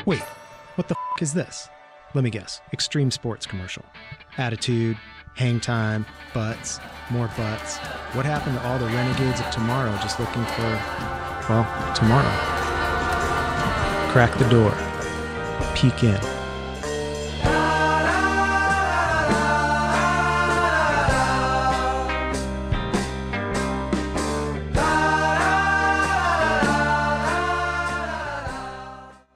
Wait, what the f is this? Let me guess. Extreme sports commercial. Attitude, hang time, butts, more butts. What happened to all the renegades of tomorrow just looking for, well, tomorrow? Crack the door. Peek in.